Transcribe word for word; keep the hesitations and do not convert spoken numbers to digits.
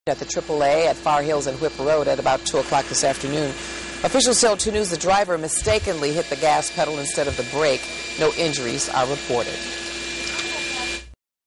At the triple A at Far Hills and Whip Road at about two o'clock this afternoon. Officials tell two News the driver mistakenly hit the gas pedal instead of the brake. No injuries are reported.